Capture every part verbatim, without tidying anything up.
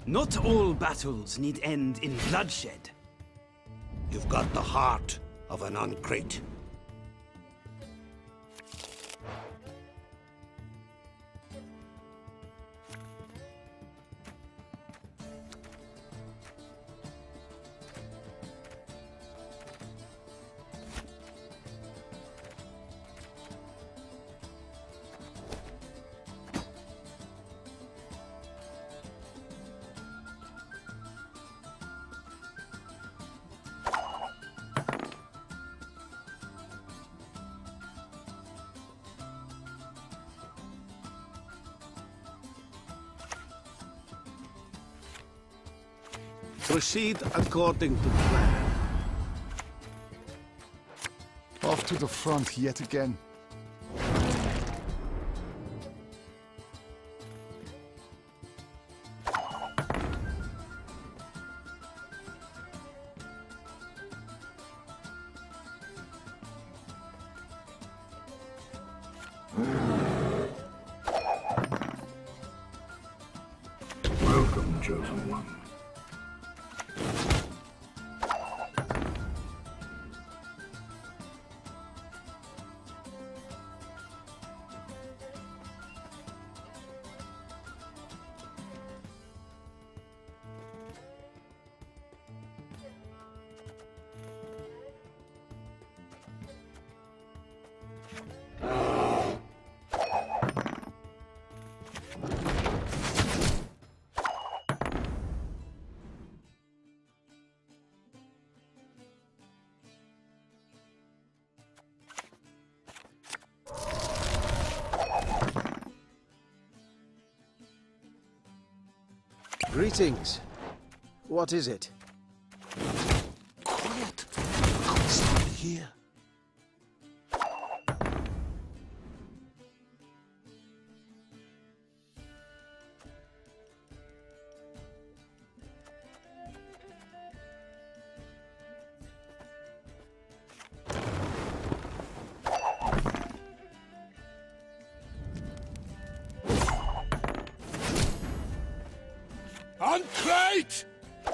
Not all battles need end in bloodshed. You've got the heart of an uncrate. Proceed according to plan. Off to the front yet again. Welcome, chosen one. Greetings. What is it? Quiet! Outside here. Uncrate!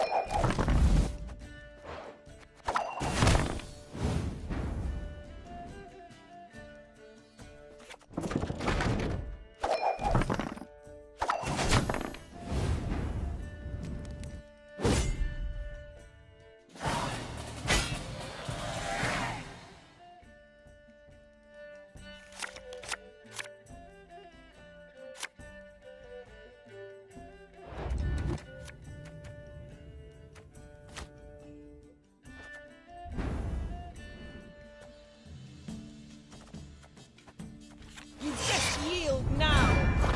You best yield now!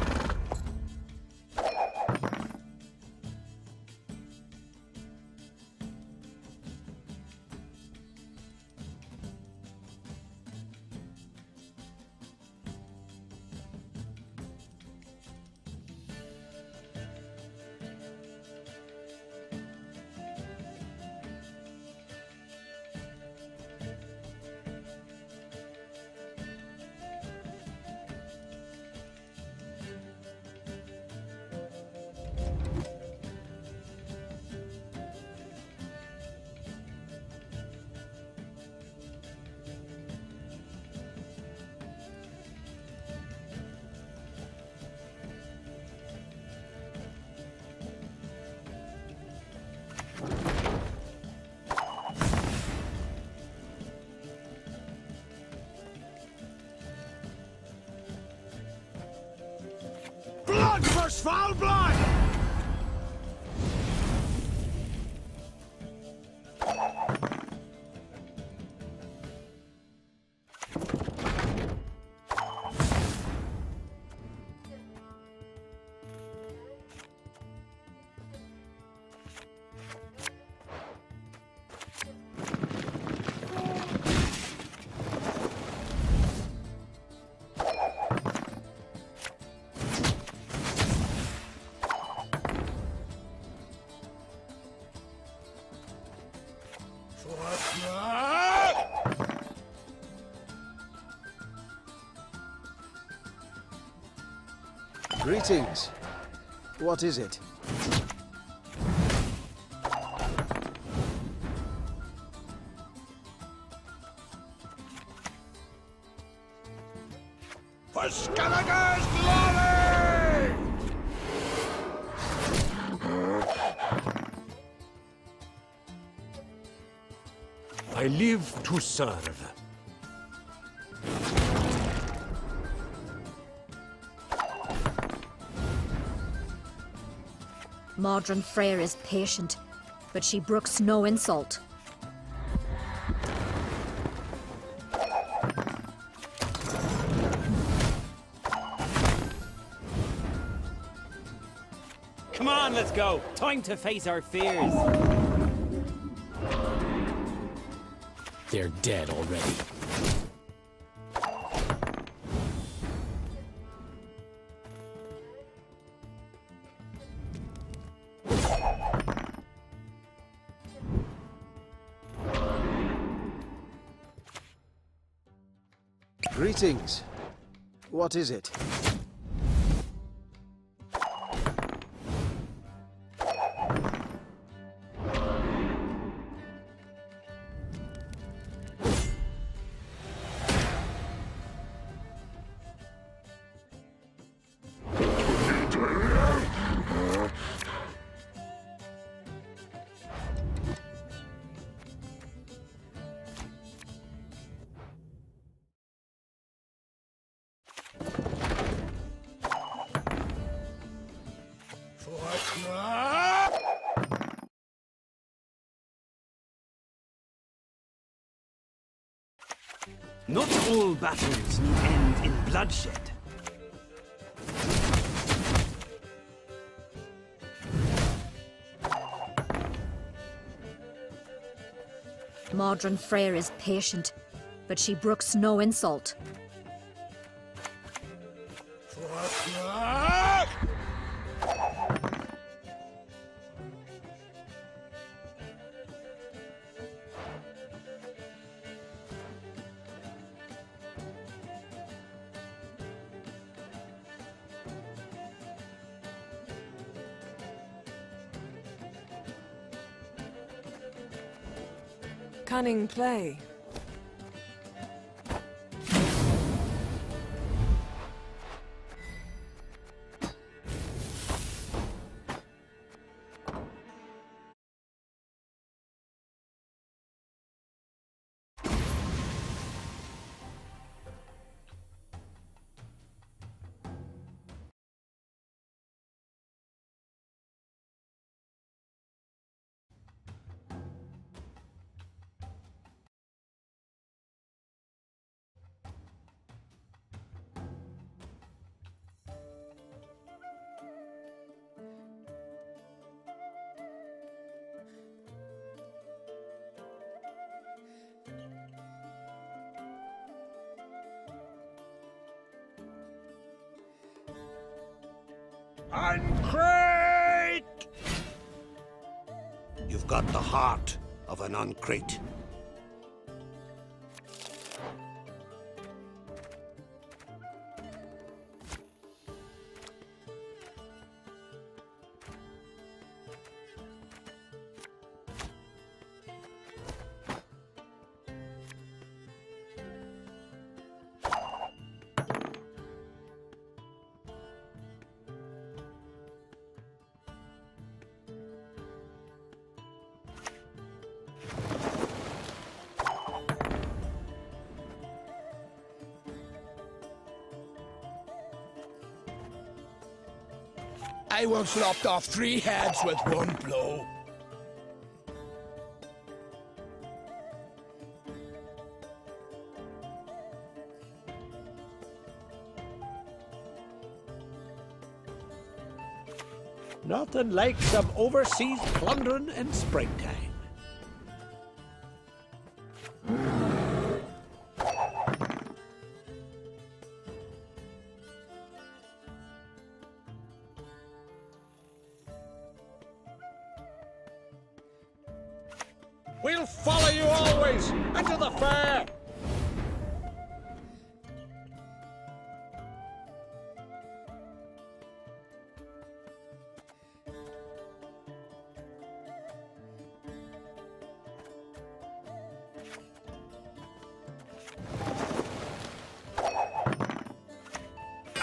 Blood first, foul blood! Greetings. What is it? Skellige's glory! I live to serve. Modron Freyr is patient, but she brooks no insult. Come on, let's go. Time to face our fears. They're dead already. Greetings. What is it? Not all battles need end in bloodshed. Modron Freyr is patient, but she brooks no insult. Cunning play. Uncrate! You've got the heart of an uncrate. I once lopped off three heads with one blow. Nothing like some overseas plundering in springtime. We'll follow you always into the fair.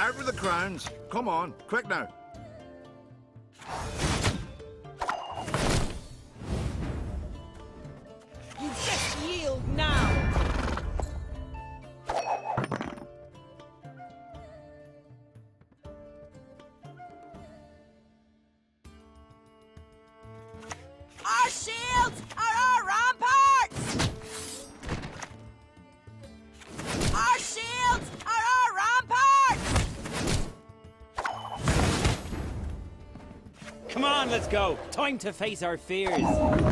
Out with the crowns. Come on, quick now. You best yield now! Our shields are our ramparts! Our shields are our ramparts! Come on, let's go. Time to face our fears.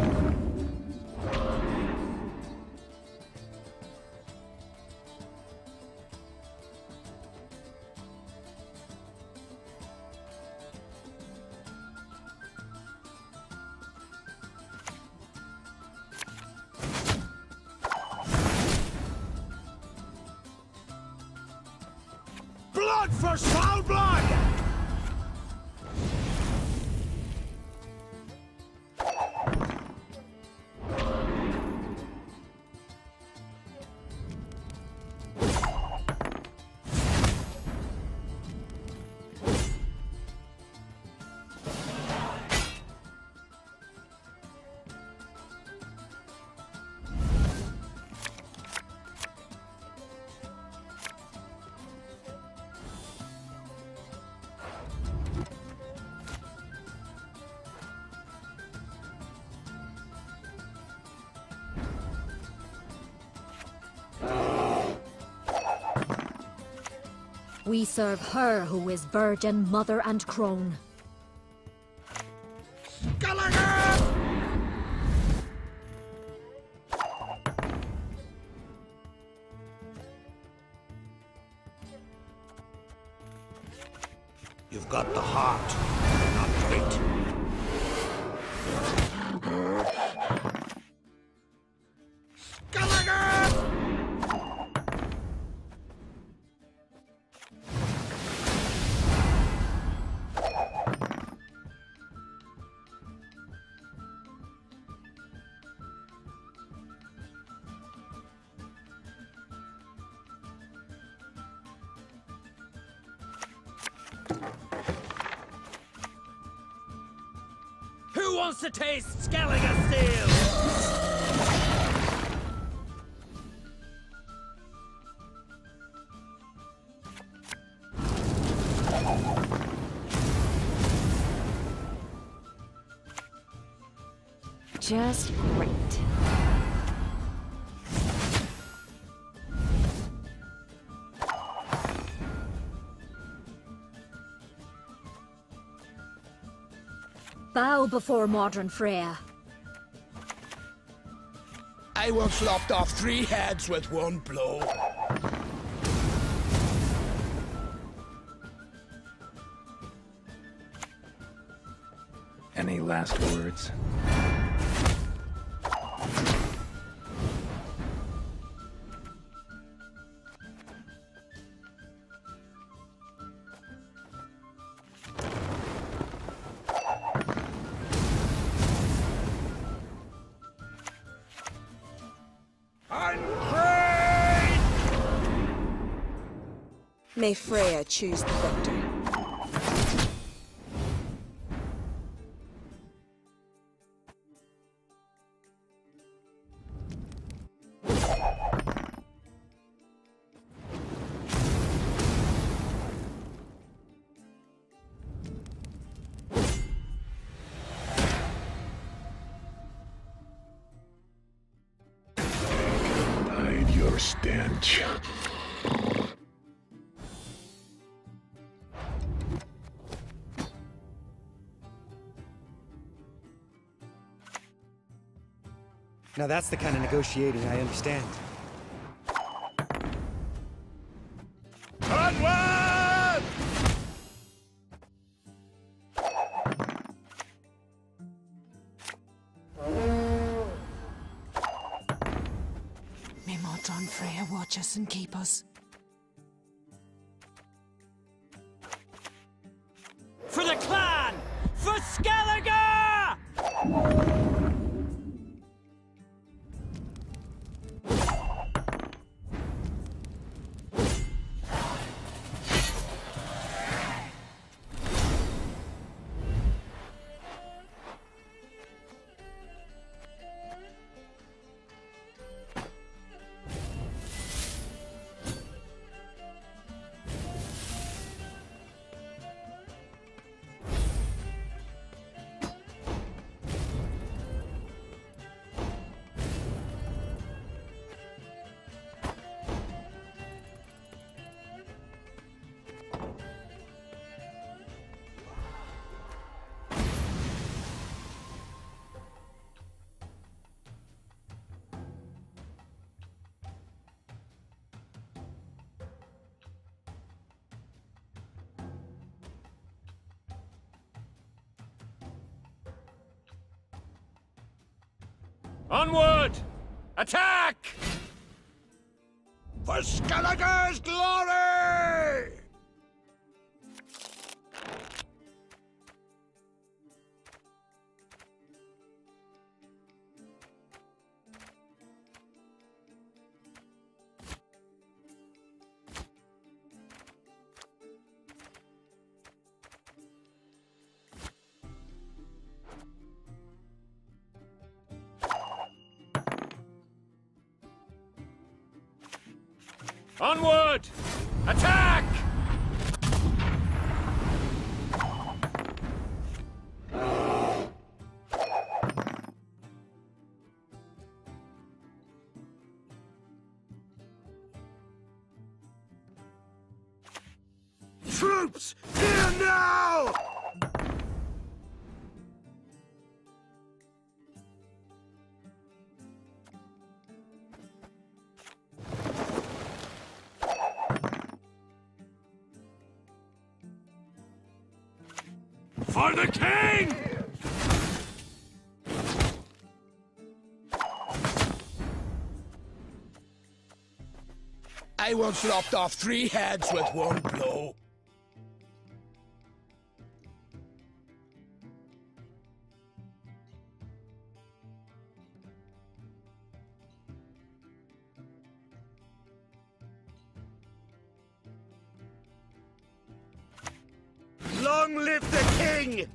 Blood for foul blood! We serve her who is virgin, mother, and crone. Skellige! You've got the heart, not great. Who wants to taste Skellige steel? Just great. Bow before modern Freya. I once lopped off three heads with one blow. Any last words? May Freya choose the victor. Hide your stench. Now that's the kind of negotiating I understand. Onward! May Modron Freya watch us and keep us. For the clan! For Skellige! Onward! Attack! For Skellige's glory! Onward! Attack! Troops, here now! For the king! I once lopped off three heads with one blow. Long live the king!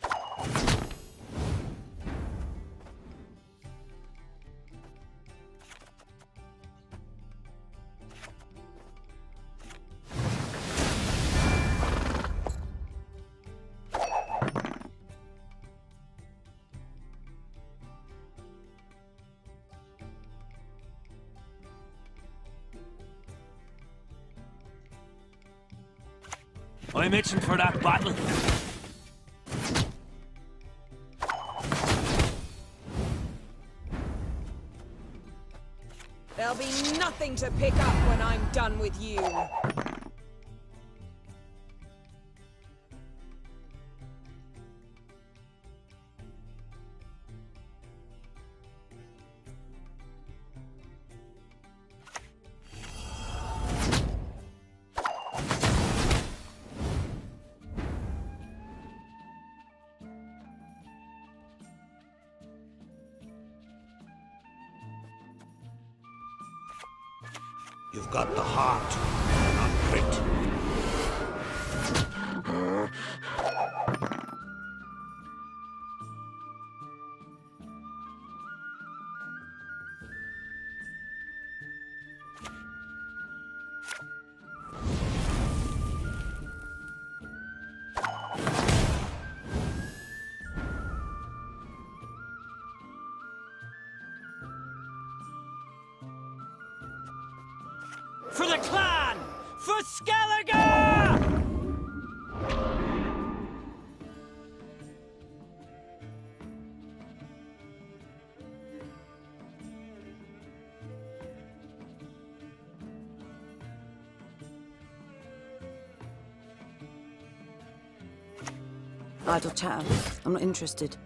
I'm itching for that battle. There'll be nothing to pick up when I'm done with you. You've got the heart, not grit. For the clan! For Skellige! Idle chatter. I'm not interested.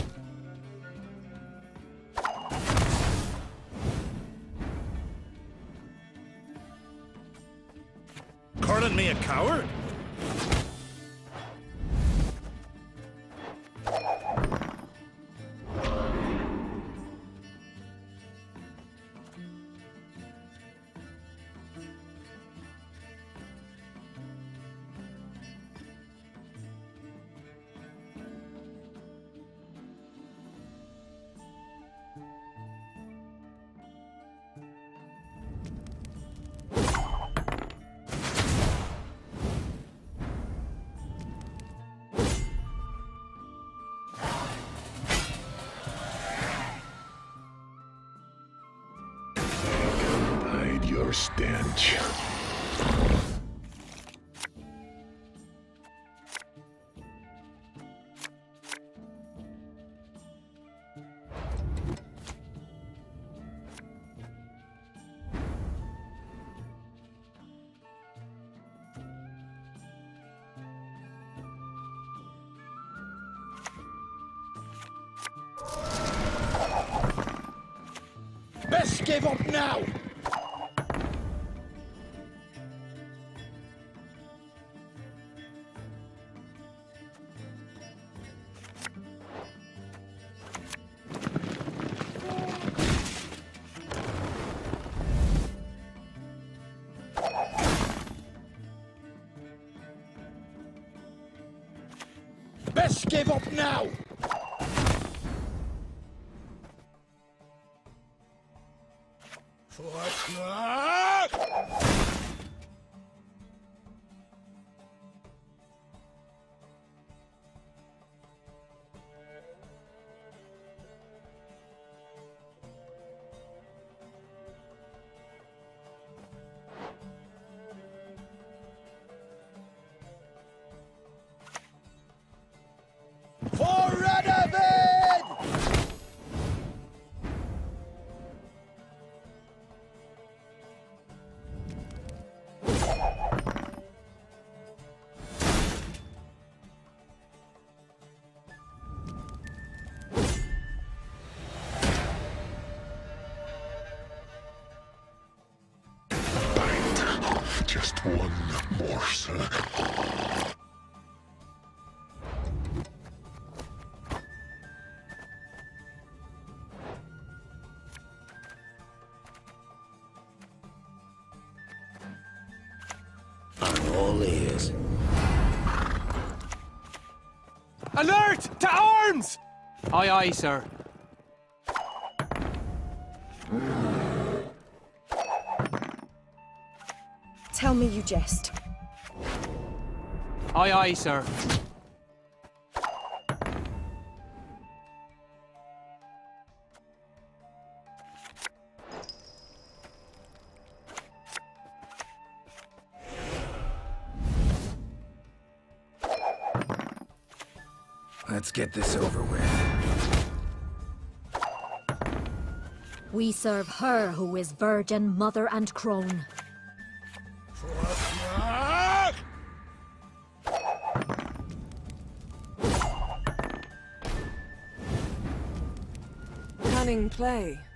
Calling me a coward? Hide your stench. give up now! Best give up now! For Radovid! Just one morsel. I'm all ears. Alert! To arms! Aye, aye, sir. Tell me you jest. Aye, aye, sir. Let's get this over with. We serve her who is virgin, mother, and crone. Cunning play.